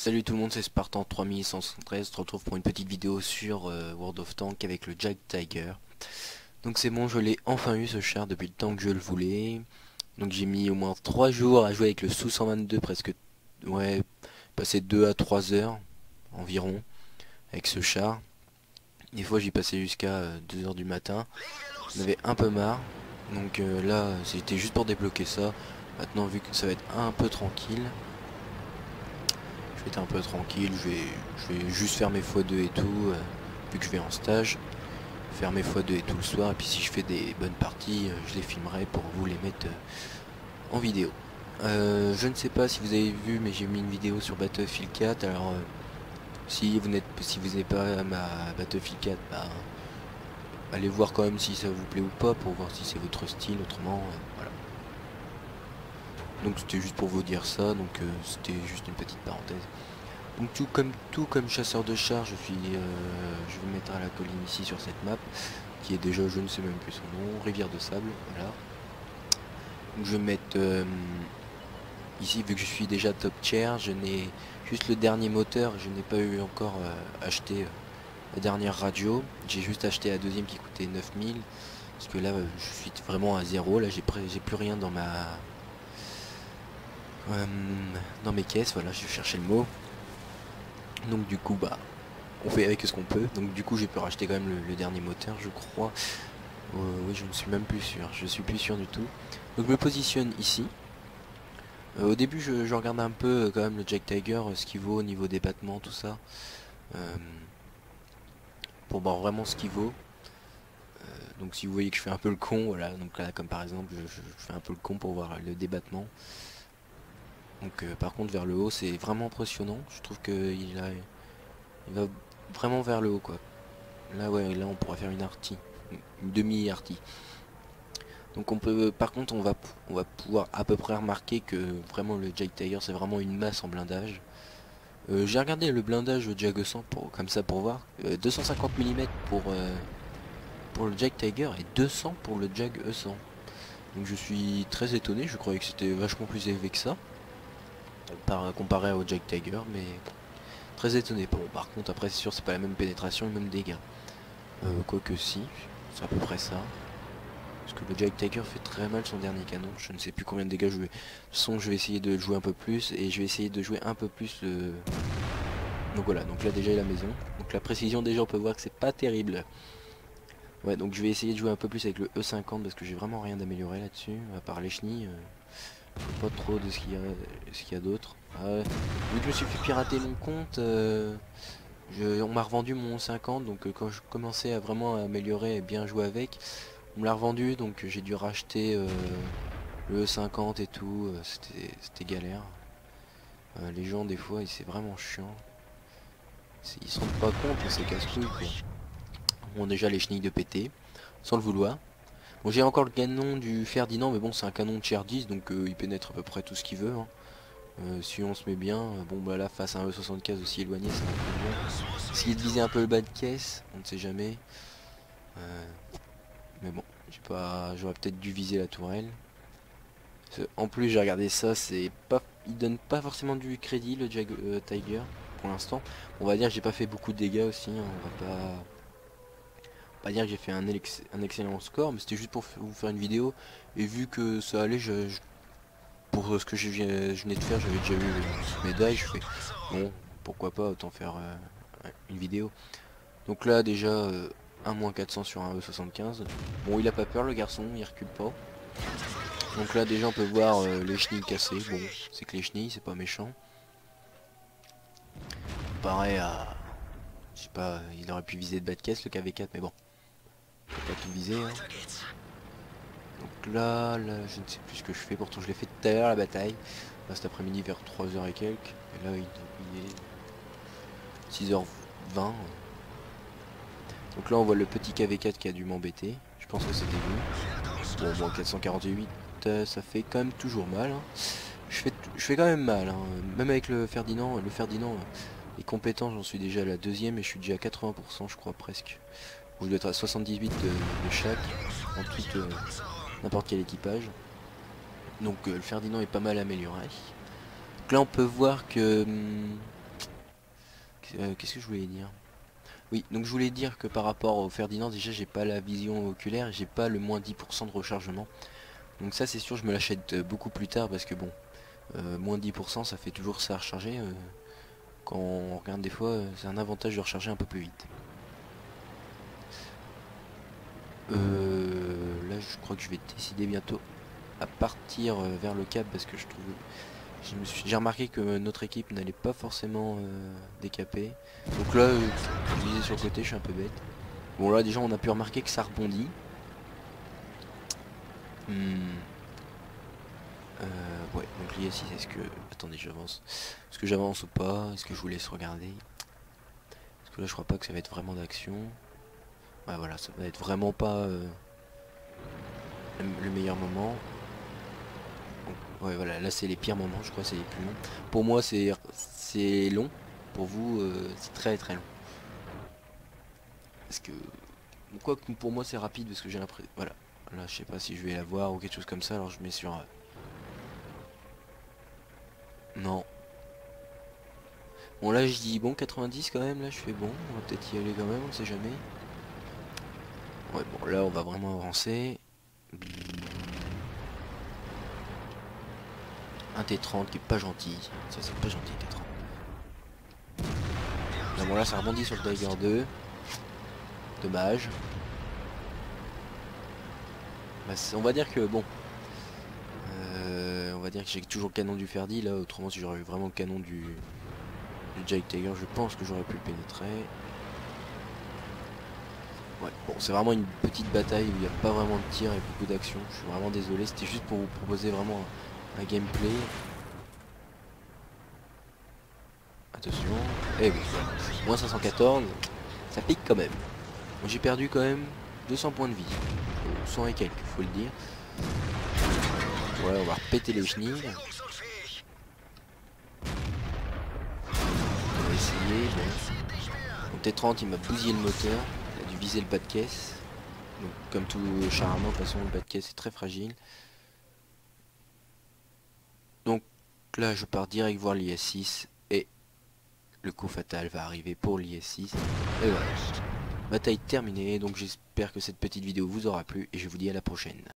Salut tout le monde, c'est Spartan 3173. On se retrouve pour une petite vidéo sur World of Tanks avec le Jack Tiger. Donc c'est bon, je l'ai enfin eu ce char depuis le temps que je le voulais. Donc j'ai mis au moins 3 jours à jouer avec le Sou-122, presque, ouais, passé 2 à 3 heures environ avec ce char. Des fois j'y passais jusqu'à 2 heures du matin. J'en avais un peu marre. Donc là c'était juste pour débloquer ça. Maintenant vu que ça va être un peu tranquille, je vais être un peu tranquille, je vais juste faire mes x2 et tout, vu que je vais en stage, faire mes x2 et tout le soir, et puis si je fais des bonnes parties, je les filmerai pour vous les mettre en vidéo. Je ne sais pas si vous avez vu, mais j'ai mis une vidéo sur Battlefield 4, alors si vous n'êtes pas à ma Battlefield 4, bah, allez voir quand même si ça vous plaît ou pas, pour voir si c'est votre style, autrement, voilà. Donc c'était juste pour vous dire ça, donc c'était juste une petite parenthèse. Donc tout comme chasseur de chars, je vais mettre à la colline ici sur cette map, qui est déjà, je ne sais même plus son nom, rivière de sable, voilà. Donc je vais mettre ici, vu que je suis déjà top tier, je n'ai juste le dernier moteur, je n'ai pas eu encore acheté la dernière radio. J'ai juste acheté la deuxième qui coûtait 9000, parce que là je suis vraiment à zéro, là j'ai plus rien dans mes caisses, voilà, je vais chercher le mot. Donc du coup bah on fait avec ce qu'on peut. Donc du coup j'ai pu racheter quand même le dernier moteur, je crois. Oui, je ne suis même plus sûr, je suis plus sûr du tout. Donc je me positionne ici. Au début je regarde un peu quand même le Jack Tiger, ce qu'il vaut au niveau des battements, tout ça. Euh, pour voir vraiment ce qu'il vaut. Donc si vous voyez que je fais un peu le con, voilà, donc là comme par exemple je fais un peu le con pour voir le débattement. Donc par contre vers le haut c'est vraiment impressionnant. Je trouve qu'il va vraiment vers le haut quoi. Là ouais, là on pourra faire une arty, une demi-arty. Donc on peut, par contre on va pouvoir à peu près remarquer que vraiment le Jack Tiger c'est vraiment une masse en blindage. J'ai regardé le blindage Jag 100 comme ça pour voir. 250 mm pour le Jack Tiger et 200 pour le Jag E100. Donc je suis très étonné, je croyais que c'était vachement plus élevé que ça, comparé au Jack Tiger, mais très étonné. Bon, par contre après c'est sûr c'est pas la même pénétration et même dégâts. Quoique si, c'est à peu près ça. Parce que le Jack Tiger fait très mal son dernier canon. Je ne sais plus combien de dégâts je vais. De toute façon, je vais essayer de jouer un peu plus. Et je vais essayer de jouer un peu plus le. Donc voilà, donc là déjà la maison. Donc la précision déjà on peut voir que c'est pas terrible. Ouais, donc je vais essayer de jouer un peu plus avec le E50 parce que j'ai vraiment rien d'améliorer là-dessus. À part les chenilles. Pas trop de ce qu'il y a d'autre. Vu que je me suis fait pirater mon compte, on m'a revendu mon 50. Donc quand je commençais à vraiment améliorer et bien jouer avec. On me l'a revendu, donc j'ai dû racheter le E50 et tout, c'était galère. Les gens des fois c'est vraiment chiant. Ils se rendent pas compte que c'est casse-couille quoi. Bon déjà les chenilles de péter, sans le vouloir. Bon j'ai encore le canon du Ferdinand, mais bon c'est un canon de tier 10, donc il pénètre à peu près tout ce qu'il veut. Hein. Si on se met bien, bon bah là face à un E75 aussi éloigné ça va être bien. Essayer de viser un peu le bas de caisse, on ne sait jamais. Mais bon, j'aurais peut-être dû viser la tourelle. En plus j'ai regardé ça, c'est pas, il donne pas forcément du crédit le Tiger pour l'instant. On va dire que j'ai pas fait beaucoup de dégâts aussi, hein. On va pas dire que j'ai fait un excellent score, mais c'était juste pour vous faire une vidéo. Et vu que ça allait, pour ce que je venais de faire, j'avais déjà eu une médaille, je fais bon, pourquoi pas, autant faire une vidéo. Donc là déjà un moins 400 sur un E75. Bon il a pas peur le garçon, il recule pas. Donc là déjà on peut voir les chenilles cassées. Bon, c'est que les chenilles, c'est pas méchant. Pareil à... Je sais pas, il aurait pu viser de bas de caisse le KV4, mais bon. Il faut pas tout viser. Hein. Donc là, je ne sais plus ce que je fais. Pourtant je l'ai fait tout à l'heure la bataille. Là cet après-midi vers 3 h et quelques. Et là il est 6 h 20. Donc là on voit le petit KV4 qui a dû m'embêter. Je pense que c'était lui. Bon, moi 448, ça fait quand même toujours mal. Hein. Je fais quand même mal, hein. Même avec le Ferdinand, est compétent, j'en suis déjà à la deuxième et je suis déjà à 80% je crois presque. Ou je dois être à 78 de chaque, en tout n'importe quel équipage. Donc le Ferdinand est pas mal amélioré. Donc là on peut voir que Qu'est-ce que je voulais dire? Oui, donc je voulais dire que par rapport au Ferdinand, déjà j'ai pas la vision oculaire, j'ai pas le moins 10% de rechargement. Donc ça c'est sûr je me l'achète beaucoup plus tard parce que bon, moins 10% ça fait toujours ça à recharger. Quand on regarde des fois, c'est un avantage de recharger un peu plus vite. Là je crois que je vais décider bientôt à partir vers le cap parce que je trouve... J'ai remarqué que notre équipe n'allait pas forcément décaper. Donc là, je visais sur le côté, je suis un peu bête. Bon là déjà on a pu remarquer que ça rebondit. Hmm. Ouais, donc l'IS6, est-ce que... Attendez, j'avance. Est-ce que j'avance ou pas? Est-ce que je vous laisse regarder? Parce que là je crois pas que ça va être vraiment d'action. Ouais voilà, ça va être vraiment pas le meilleur moment. Donc, ouais voilà, là c'est les pires moments, je crois c'est les plus longs. Pour moi c'est long. Pour vous c'est très très long. Parce que... Quoi que pour moi c'est rapide parce que j'ai l'impression... Voilà. Là je sais pas si je vais la voir ou quelque chose comme ça, alors je mets sur... Non. Bon là je dis bon 90 quand même, là je fais bon, on va peut-être y aller quand même, on sait jamais. Ouais bon là on va vraiment avancer. Un T30 qui est pas gentil, ça c'est pas gentil T30. Là bon là ça rebondit sur le Tiger 2. Dommage. Bah, on va dire que bon. On va dire que j'ai toujours le canon du Ferdi là, autrement si j'aurais eu vraiment le canon du Jake Tiger, je pense que j'aurais pu le pénétrer. Ouais, bon c'est vraiment une petite bataille où il n'y a pas vraiment de tir et beaucoup d'action. Je suis vraiment désolé, c'était juste pour vous proposer vraiment un gameplay. Attention. Eh oui, moins 514, ça pique quand même. Bon, j'ai perdu quand même 200 points de vie. 100 et quelques, faut le dire. Ouais, on va repéter les chenilles. On va essayer. Bon, T30 il m'a bousillé le moteur. Il a dû viser le bas de caisse. Donc, comme tout char à main, de toute façon le bas de caisse est très fragile. Donc là je pars direct voir l'IS6 et le coup fatal va arriver pour l'IS6. Et voilà. Bataille terminée, donc j'espère que cette petite vidéo vous aura plu et je vous dis à la prochaine.